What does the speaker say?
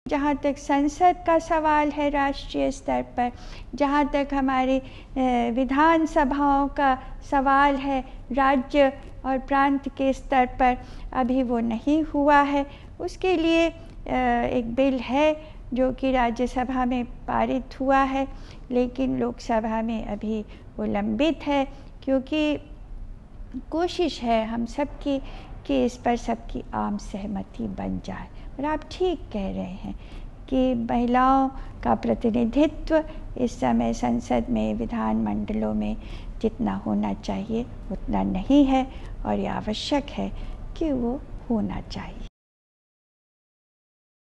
जहाँ तक संसद का सवाल है राष्ट्रीय स्तर पर, जहाँ तक हमारी विधान सभाओं का सवाल है राज्य और प्रांत के स्तर पर, अभी वो नहीं हुआ है। उसके लिए एक बिल है जो कि राज्यसभा में पारित हुआ है, लेकिन लोकसभा में अभी वो लंबित है, क्योंकि कोशिश है हम सबकी कि इस पर सबकी आम सहमति बन जाए। और आप ठीक कह रहे हैं कि महिलाओं का प्रतिनिधित्व इस समय संसद में, विधानमंडलों में जितना होना चाहिए उतना नहीं है, और ये आवश्यक है कि वो होना चाहिए।